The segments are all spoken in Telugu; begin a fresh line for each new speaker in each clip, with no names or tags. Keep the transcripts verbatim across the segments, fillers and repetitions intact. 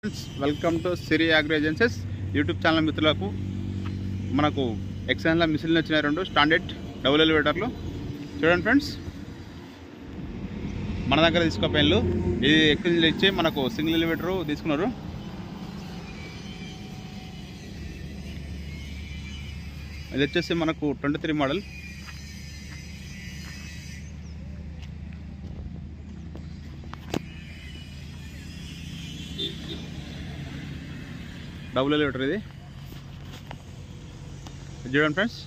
Welcome to Siri agro agencies YouTube channel మిత్రులకు మనకు ఎక్సెన్ల మిషన్లు వచ్చినాయి రెండు స్టాండర్డ్ డబుల్ ఎలివేటర్లు చూడండి ఫ్రెండ్స్. మన దగ్గర తీసుకో పెన్లు ఇది ఎక్సెన్లు ఇచ్చి మనకు సింగిల్ ఎలివేటరు తీసుకున్నారు. ఇది వచ్చేసి మనకు twenty three model double elevator. ఇది చూడండి ఫ్రెండ్స్,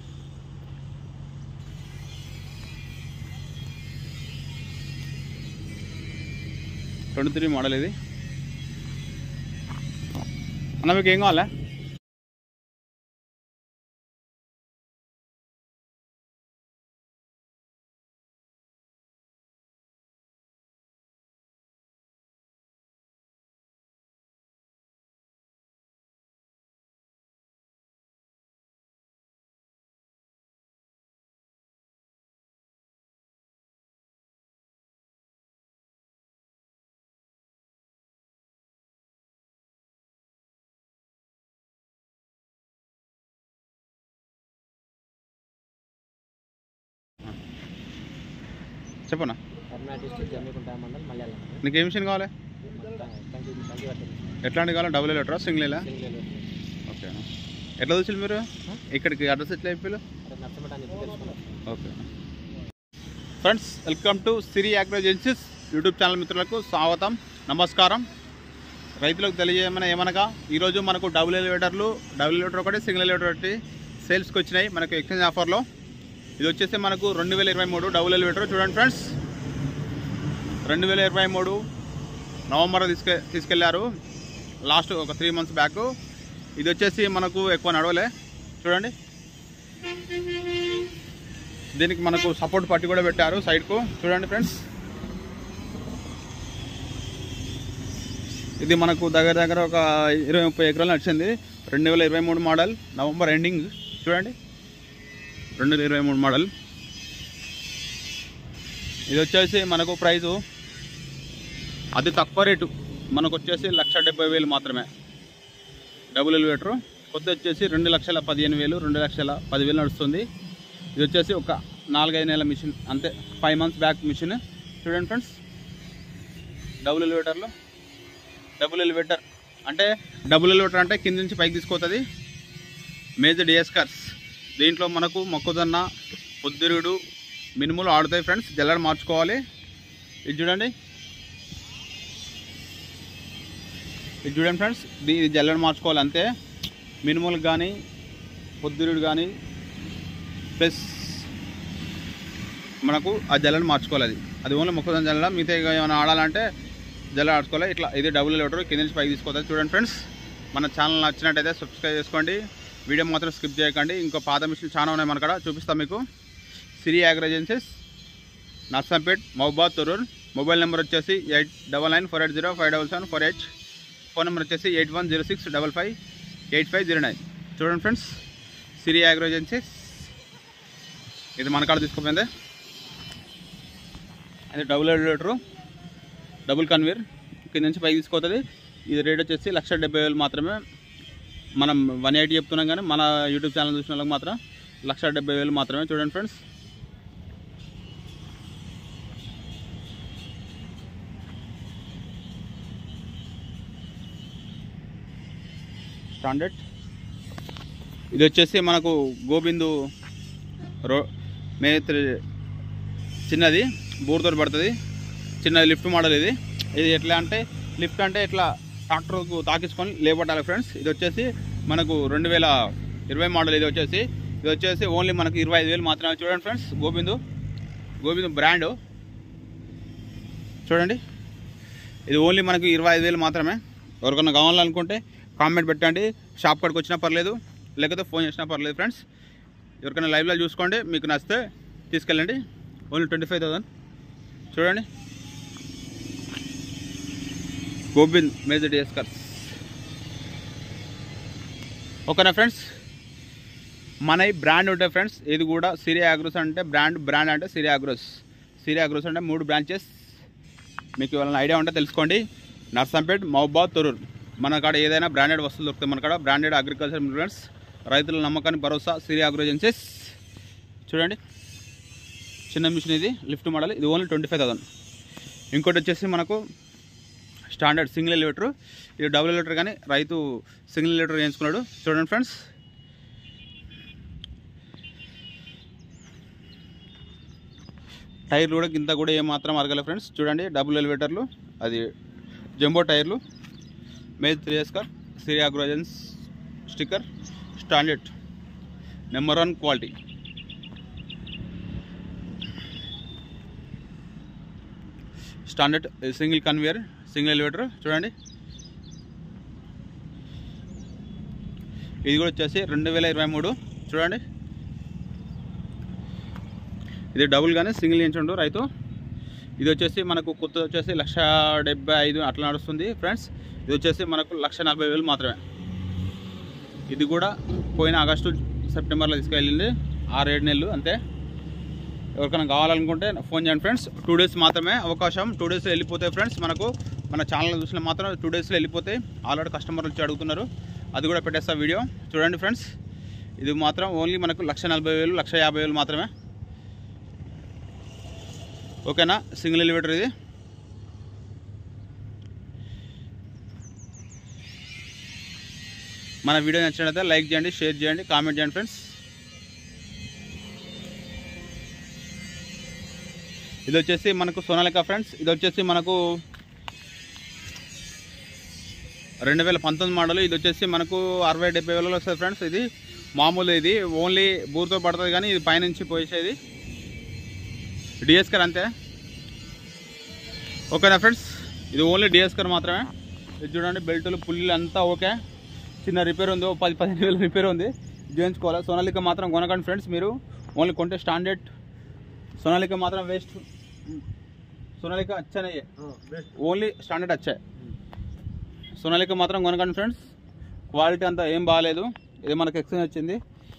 ట్వంటీ త్రీ మోడల్. ఇది అన్న మీకు ఏం కావాలా? చెప్పనా, నీకు ఏ మిషన్ కావాలి? ఎట్లాంటి కావాలి? Double ఎలివేటరా single? ఓకే, ఎట్లా చూసి మీరు ఇక్కడికి అడ్రస్ ఎట్లా అయిపోయారు? Okay friends, welcome to Siri agro agencies YouTube channel మిత్రులకు స్వాగతం, నమస్కారం. రైతులకు తెలియజేయమని ఏమనగా ఈరోజు మనకు డబుల్ ఎలివేటర్లు డబుల్ ఎలివేటర్ ఒకటి సింగిల్ ఎలివేటర్ ఒకటి సేల్స్కి వచ్చినాయి మనకు ఎక్స్చేంజ్ ఆఫర్లో. ఇది వచ్చేసి మనకు రెండు వేల ఇరవై మూడు డబుల్ ఎలివేటర్. చూడండి ఫ్రెండ్స్, రెండు వేల ఇరవై మూడు నవంబర్ తీసుకె తీసుకెళ్లారు లాస్ట్ ఒక త్రీ మంత్స్ బ్యాక్. ఇది వచ్చేసి మనకు ఎక్కువ నడవలే. చూడండి, దీనికి మనకు సపోర్ట్ పట్టి కూడా పెట్టారు సైడ్కు. చూడండి ఫ్రెండ్స్, ఇది మనకు దగ్గర దగ్గర ఒక ఇరవై ముప్పై ఎకరాలు నడిచింది. రెండు వేల ఇరవై మూడు మోడల్, నవంబర్ ఎండింగ్. చూడండి, రెండు వేల ఇరవై మూడు మోడల్. ఇది వచ్చేసి మనకు ప్రైజు అది తక్కువ రేటు, మనకు వచ్చేసి లక్ష డెబ్బై వేలు మాత్రమే డబుల్ ఎలివేటరు. కొత్త వచ్చేసి రెండు లక్షల పదిహేను వేలు రెండు లక్షల పదివేలు నడుస్తుంది. ఇది వచ్చేసి ఒక నాలుగైదు నెలల మిషన్ అంతే, ఫైవ్ మంత్స్ బ్యాక్ మిషన్. చూడండి ఫ్రెండ్స్, డబుల్ ఎలివేటర్లో డబుల్ ఎలివేటర్ అంటే డబుల్ ఎలివేటర్ అంటే కింద నుంచి పైకి తీసుకుపోతుంది. Major DS cars. దీంట్లో మనకు మొక్కజొన్న, పొద్దురుడు, మినుములు ఆడుతాయి ఫ్రెండ్స్. జల్లెడ మార్చుకోవాలి. ఇది చూడండి, ఇది చూడండి ఫ్రెండ్స్, ఇది జల్లెడ మార్చుకోవాలి అంతే. మినుములకు కానీ పొద్దురుడు కానీ ప్లస్ మనకు ఆ జల్లెడ మార్చుకోవాలి. అది అది ఓన్లీ మొక్కజొన్న జల్లెడ. మిగతా ఏమైనా ఆడాలంటే జల్లెడ ఆడుకోవాలి. ఇట్లా ఇది డబుల్ ఎలివేటర్ కింద నుంచి పైకి తీసుకోవాలి. చూడండి ఫ్రెండ్స్, మన ఛానల్ నచ్చినట్టయితే సబ్స్క్రైబ్ చేసుకోండి, వీడియో మాత్రం స్కిప్ చేయకండి. ఇంకో పాత మిషన్లు చాలా ఉన్నాయి మన కాడ, చూపిస్తాం మీకు. Siri agro agencies, Narsampet, Mahabubabad, Thorrur. Mobile number వచ్చేసి eight double nine four eight zero five double seven four eight. Phone number వచ్చేసి eight one zero six double five eight five zero nine. చూడండి ఫ్రెండ్స్, సిరి అగ్రో ఏజెన్సీస్. ఇది మన కాడ తీసుకుపోయింది. అది డబుల్ ఎలివేటరు, డబుల్ కన్వేర్, కింద నుంచి పైకి తీసుకోతుంది. ఇది రేట్ వచ్చేసి లక్ష డెబ్బై వేలు మాత్రమే. మనం వన్ ఎయిటీ చెప్తున్నాం కానీ మన యూట్యూబ్ ఛానల్ చూసిన వాళ్ళకి మాత్రం లక్ష డెబ్బై వేలు మాత్రమే. చూడండి ఫ్రెండ్స్, స్టాండర్డ్. ఇది వచ్చేసి మనకు గోబిందు రో మేత్రి చిన్నది బోర్తో పడుతుంది, చిన్నది లిఫ్ట్ మోడల్. ఇది ఇది ఎట్లా అంటే లిఫ్ట్ అంటే ఇట్లా ట్రాక్టర్కు తాకించుకొని లేపట్టాలి ఫ్రెండ్స్. ఇది వచ్చేసి మనకు రెండు వేల ఇరవై మోడల్. ఇది వచ్చేసి ఇది వచ్చేసి ఓన్లీ మనకు ఇరవై ఐదు వేలు మాత్రమే. చూడండి ఫ్రెండ్స్, గోబిందు గోబిందు బ్రాండు. చూడండి, ఇది ఓన్లీ మనకు ఇరవై ఐదు వేలు మాత్రమే. ఎవరికన్నా కావాలనుకుంటే కామెంట్ పెట్టండి, షాప్ కాడికి వచ్చినా పర్లేదు, లేకపోతే ఫోన్ చేసినా పర్లేదు ఫ్రెండ్స్. ఎవరికైనా లైవ్లో చూసుకోండి, మీకు నచ్చితే తీసుకెళ్ళండి. Only twenty five thousand. చూడండి, గోబింద్ మేజర్ డిఎస్ కార్స్. ఓకేనా ఫ్రెండ్స్, మన ఈ బ్రాండ్ ఉంటాయి ఫ్రెండ్స్. ఇది కూడా సిరి అగ్రోస్ అంటే బ్రాండ్ బ్రాండ్ అంటే సిరి అగ్రోస్. సిరి అగ్రోస్ అంటే మూడు బ్రాంచెస్. మీకు ఏమైనా ఐడియా ఉంటే తెలుసుకోండి. నర్సంపేట్, మహబూబాద్, తొర్రూరు. మన కాడ ఏదైనా బ్రాండెడ్ వస్తువులు దొరుకుతాయి. మన కాడ బ్రాండెడ్ అగ్రికల్చర్ ఇంప్లిమెంట్స్, రైతుల నమ్మకాన్ని భరోసా సిరి అగ్రో ఏజెన్సీస్. చూడండి చిన్న మిషన్ ఇది, లిఫ్ట్ మోడల్. ఇది ఓన్లీ ట్వంటీ ఫైవ్ థౌసండ్. ఇంకోటి వచ్చేసి మనకు స్టాండర్డ్ సింగిల్ ఎలివేటర్. ఇది డబుల్ ఎలివేటర్ కానీ రైతు సింగిల్ ఎలివేటర్ చేయించుకున్నాడు. చూడండి ఫ్రెండ్స్, టైర్లు కూడా ఇంత కూడా ఏమాత్రం అరగలే ఫ్రెండ్స్. చూడండి డబుల్ ఎలివేటర్లు, అది జంబో టైర్లు, maize thresher, Siri agro agencies sticker, standard number one quality. Standard single conveyor, single elevator. చూడండి ఇది కూడా వచ్చేసి రెండు వేల ఇరవై మూడు. చూడండి ఇది డబుల్ కానీ సింగిల్ చేయించండు రైతు. ఇది వచ్చేసి మనకు కొత్త వచ్చేసి లక్ష డెబ్బై ఐదు అట్లా నడుస్తుంది ఫ్రెండ్స్. ఇది వచ్చేసి మనకు లక్ష నలభై వేలు మాత్రమే. ఇది కూడా పోయిన ఆగస్టు సెప్టెంబర్లో తీసుకెళ్ళింది, ఆరు ఏడు నెలలు అంతే. ఎవరికైనా కావాలనుకుంటే ఫోన్ చేయండి ఫ్రెండ్స్. టూ డేస్ మాత్రమే అవకాశం, టూ డేస్లో వెళ్ళిపోతాయి ఫ్రెండ్స్. మనకు మన ఛానల్ చూసిన మాత్రం టూ డేస్లో వెళ్ళిపోతాయి. ఆల్రెడీ కస్టమర్లు వచ్చి అడుగుతున్నారు, అది కూడా పెట్టేస్తా వీడియో. చూడండి ఫ్రెండ్స్, ఇది మాత్రం ఓన్లీ మనకు లక్ష నలభై వేలు లక్ష యాభై వేలు మాత్రమే. ఓకేనా, సింగిల్ ఎలివేటర్ ఇది. మన వీడియో నచ్చినట్లయితే లైక్ చేయండి, షేర్ చేయండి, కామెంట్ చేయండి ఫ్రెండ్స్. ఇది వచ్చేసి మనకు సోనాలికా ఫ్రెండ్స్. ఇది వచ్చేసి మనకు రెండు వేల పంతొమ్మిది మోడల్. ఇది వచ్చేసి మనకు అరవై డెబ్బై వేలలో వస్తుంది ఫ్రెండ్స్. ఇది మామూలు, ఇది ఓన్లీ బూర్తో పడుతుంది కానీ ఇది పైనుంచి పోసేది డిఎస్కర్ అంతే. ఓకేనా ఫ్రెండ్స్, ఇది ఓన్లీ డిఎస్కర్ మాత్రమే. ఇది చూడండి బెల్టులు పుల్లీలు అంతా ఓకే. చిన్న రిపేర్ ఉంది, పది పదిహేను వేలు రిపేర్ ఉంది, చేయించుకోవాలి. సోనాలికా మాత్రం కొనకండి ఫ్రెండ్స్. మీరు ఓన్లీ కొంటే స్టాండర్డ్ సోనాలికా మాత్రం వేస్ట్. సోనాలికా అచ్చానయ్యే, ఓన్లీ స్టాండర్డ్ వచ్చాయి. సోనాలికా మాత్రం కొనకండి ఫ్రెండ్స్, క్వాలిటీ అంతా ఏం బాగాలేదు. ఇది మనకు ఎక్స్చేంజ్ వచ్చింది.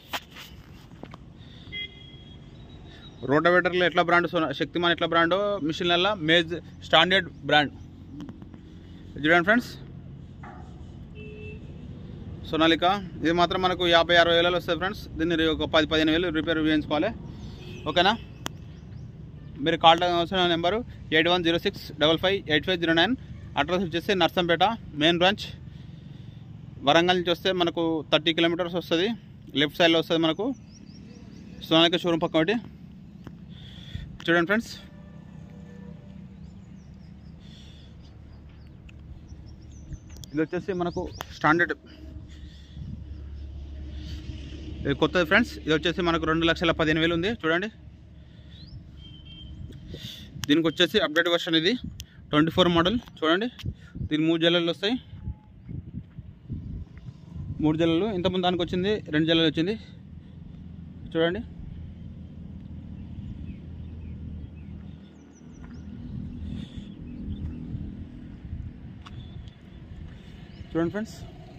రోటావేటర్లో ఎట్లా బ్రాండ్, శక్తిమాన్ ఎట్లా బ్రాండో మిషన్లలో మేజ్ స్టాండర్డ్ బ్రాండ్. చూడండి ఫ్రెండ్స్ సోనాలికా. ఇది మాత్రం మనకు యాభై అరవై వేలలో వస్తుంది ఫ్రెండ్స్. దీన్ని ఒక పది పదిహేను వేలు రిపేర్ చేయించుకోవాలి. ఓకేనా, మీరు కాల్ అవసరం number eight one zero six double five eight five zero nine. Address వచ్చేసి నర్సంపేట మెయిన్ బ్రాంచ్. వరంగల్ నుంచి వస్తే మనకు థర్టీ కిలోమీటర్స్ వస్తుంది. లెఫ్ట్ సైడ్లో వస్తుంది మనకు సోనాలికా షోరూమ్ పక్క ఒకటి. చూడండి ఫ్రెండ్స్, ఇది వచ్చేసి మనకు స్టాండర్డ్, ఇది కొత్తది ఫ్రెండ్స్. ఇది వచ్చేసి మనకు రెండు లక్షల పదిహేను వేలు ఉంది. చూడండి దీనికి వచ్చేసి అప్డేట్ వర్షన్, ఇది ట్వంటీ ఫోర్ మోడల్. చూడండి దీనికి మూడు జల్లలు వస్తాయి, మూడు జల్లలు. ఇంతకుముందు దానికి వచ్చింది రెండు జల్లలు వచ్చింది. చూడండి చూడండి ఫ్రెండ్స్,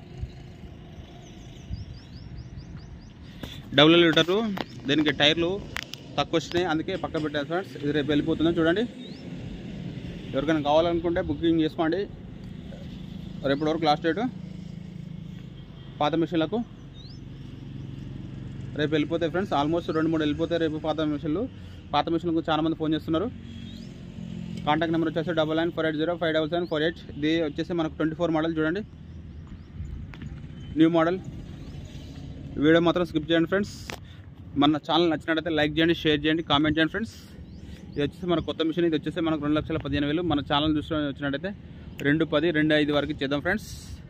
డబుల్ లీటరు. దీనికి టైర్లు తక్కువ వచ్చినాయి, అందుకే పక్క పెట్టారు ఫ్రెండ్స్. ఇది రేపు వెళ్ళిపోతుందో చూడండి. ఎవరికైనా కావాలనుకుంటే బుకింగ్ చేసుకోండి. రేపటి వరకు లాస్ట్ డేటు. పాత మిషన్లకు రేపు వెళ్ళిపోతాయి ఫ్రెండ్స్. ఆల్మోస్ట్ రెండు మూడు వెళ్ళిపోతాయి రేపు పాత మిషన్లు. పాత మిషన్లకు చాలామంది ఫోన్ చేస్తున్నారు. కాంటాక్ట్ నెంబర్ వచ్చేసి double nine four eight zero five double seven four eight. ఇది వచ్చేసి మనకు ట్వంటీ ఫోర్ మోడల్. చూడండి న్యూ మోడల్. వీడియో మాత్రం స్కిప్ చేయండి ఫ్రెండ్స్. మన ఛానల్ నచ్చినట్లయితే లైక్ చేయండి, షేర్ చేయండి, కామెంట్ చేయండి ఫ్రెండ్స్. ఇది వచ్చేసి మన కొత్త మిషన్. ఇది వచ్చేసి మనకు రెండు లక్షల పదిహేను వేలు. మన ఛానల్ చూసి వచ్చినట్టయితే రెండు పది రెండు ఐదు వరకు చేద్దాం ఫ్రెండ్స్.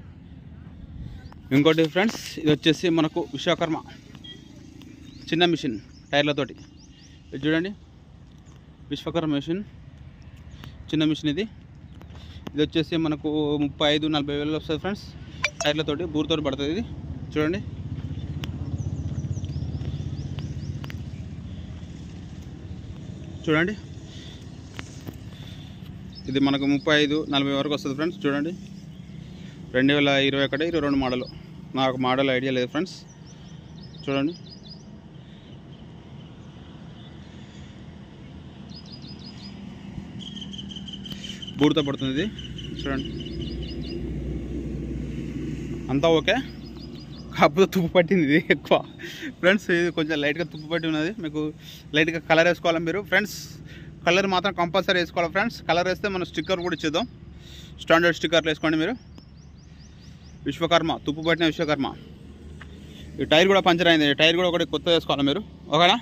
ఇంకోటి ఫ్రెండ్స్, ఇది వచ్చేసి మనకు విశ్వకర్మ చిన్న మిషన్ టైర్లతోటి. ఇది చూడండి విశ్వకర్మ మిషన్, చిన్న మిషన్ ఇది. ఇది వచ్చేసి మనకు ముప్పై ఐదు నలభై వేలు వస్తుంది ఫ్రెండ్స్. టైర్లతోటి బూరుతోటి పడుతుంది ఇది. చూడండి చూడండి ఇది మనకు ముప్పై ఐదు నలభై వరకు వస్తుంది ఫ్రెండ్స్. చూడండి రెండు వేల ఇరవై ఒకటి ఇరవై రెండు మోడల్. నాకు మోడల్ ఐడియా లేదు ఫ్రెండ్స్. చూడండి బూడితో పడుతుంది ఇది. చూడండి అంతా ఓకే, కాకపోతే తుప్పు పట్టింది ఇది ఎక్కువ ఫ్రెండ్స్. ఇది కొంచెం లైట్గా తుప్పు పట్టి ఉన్నది. మీకు లైట్గా కలర్ వేసుకోవాలి మీరు ఫ్రెండ్స్. కలర్ మాత్రం కంపల్సరీ వేసుకోవాలి ఫ్రెండ్స్. కలర్ వేస్తే మనం స్టిక్కర్ కూడా ఇచ్చేద్దాం. స్టాండర్డ్ స్టిక్కర్లు వేసుకోండి మీరు. విశ్వకర్మ, తుప్పు పట్టిన విశ్వకర్మ. ఈ టైర్ కూడా పంచర్ అయింది, టైర్ కూడా ఒకటి కొత్త వేసుకోవాలి మీరు, ఓకేనా.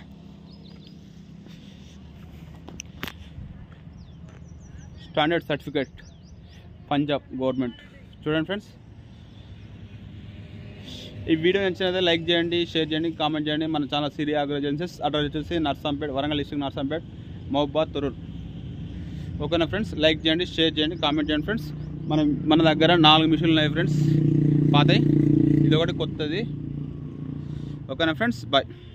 Standard certificate Punjab government. చూడండి ఫ్రెండ్స్, ఈ వీడియో నచ్చినట్లయితే లైక్ చేయండి, షేర్ చేయండి, కామెంట్ చేయండి. మన channel Siri agro agencies. Address వచ్చేసి నర్సంపేట్, వరంగల్ డిస్ట్రిక్ట్ నర్సంపేట్, మహబూబాద్, తొర్రూర్. ఓకేనా ఫ్రెండ్స్, లైక్ చేయండి, షేర్ చేయండి, కామెంట్ చేయండి ఫ్రెండ్స్. మనం మన దగ్గర నాలుగు మిషన్లు ఉన్నాయి ఫ్రెండ్స్, పాతయి, ఇది ఒకటి కొత్తది. ఓకేనా ఫ్రెండ్స్, బాయ్.